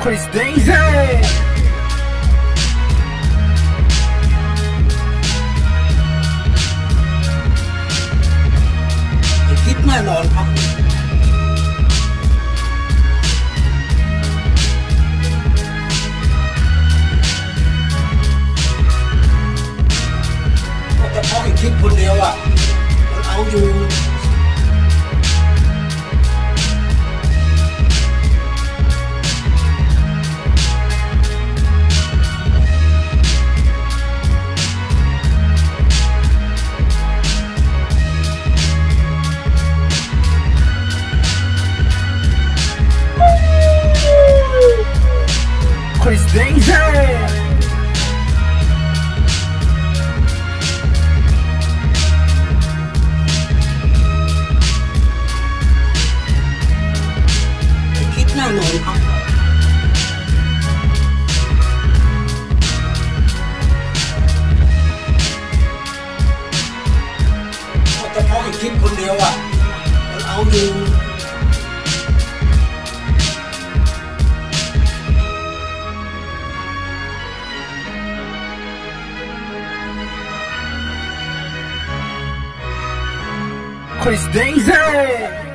Chris Daisyคิดแน่นอนครับแต่พออีกคิดคนเดียวอ่ะมันเอาอยู่Chris Daisyคิดแน่นอนครับแต่พออีกคิดคนเดียวอ่ะมันเอาอยู่Chris Daisy